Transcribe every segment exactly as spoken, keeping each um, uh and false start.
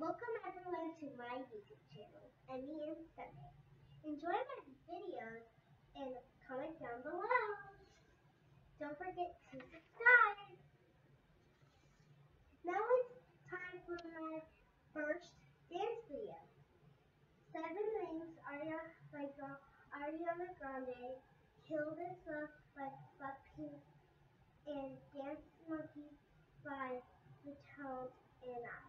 Welcome everyone to my YouTube channel, Emiry and Grande. Enjoy my videos and comment down below. Don't forget to subscribe. Now it's time for my first dance video. Seven Rings Ariana by Ariana Grande, Kill This Love by Blackpink, and Dance Monkey by The Tones and I.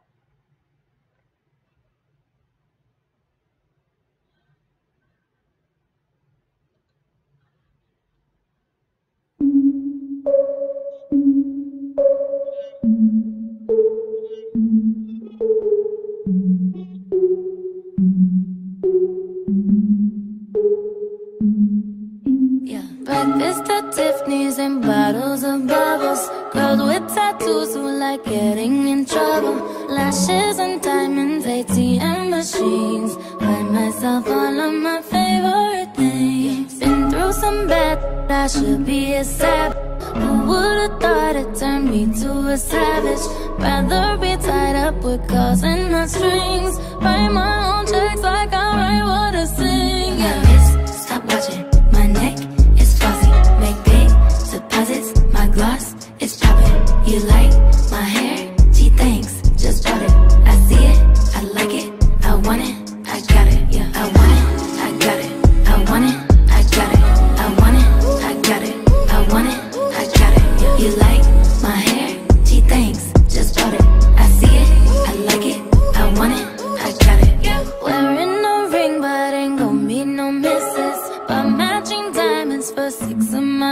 Breakfast at Tiffany's and bottles of bubbles. Girls with tattoos who like getting in trouble. Lashes and diamonds, A T M machines. Buy myself all of my favorite things. Been through some bad, I should be a sap. Who would've thought it turned me to a savage? Rather be tied up with calls and not strings. Write my own checks like I write what I sing. Yeah. My wrist, stop watching. My neck is flossy. Make big deposits. My gloss is popping. You like my hair? Gee, thanks. Just bought it. I see it. I like it. I want it. I got it. Yeah. I want it. I got it. I want it. I got it. I want it. I got it. I want it. I got it. Yeah. You like my hair? Gee, thanks. Just bought it. I see it. I like it. I want it. I got it. Yeah. Wearing no ring, but ain't gon' meet no misses. But matching diamonds for six of my.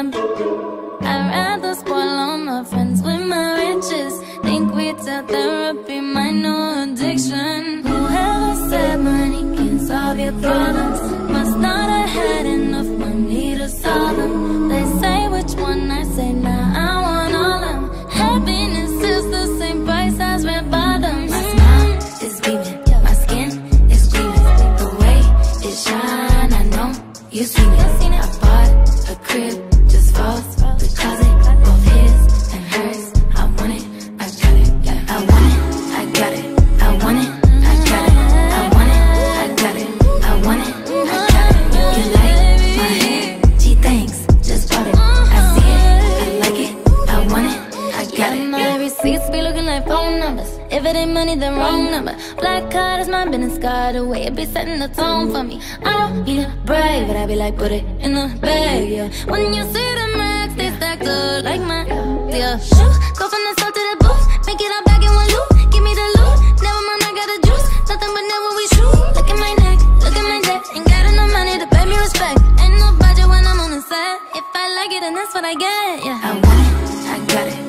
I'd rather spoil all my friends with my riches. Think retail therapy might know addiction. Whoever said money can solve your problems must not have had enough money to solve them. They say which one, I say nah, I want all them. Happiness is the same price as red bottoms. My smile is beaming, my skin is gleaming. The way it shine, I know you seen it. I bought a crib just for the closet, both his and hers. I want it, I got it. I want it, I got it. I want it, I got it. I want it, I got it. I want it, I got it. You like my hair? Gee, thanks. Just bought it. I see it, I like it. I want it, I got it. My receipts be looking like phone numbers. If it ain't money, then wrong number. Black card is my business card. The way it be setting the tone for me. I don't need a brave, but I be like, put it in the bag, yeah. When you see the max, they stacked up like my, yeah. Shoot, go from the south to the booth. Make it all back in one loop. Give me the loot. Never mind, I got the juice. Nothing but never we shoot. Look at my neck, look at my neck. Ain't got enough money to pay me respect. Ain't no budget when I'm on the set. If I like it, then that's what I get, yeah. I want it, I got it.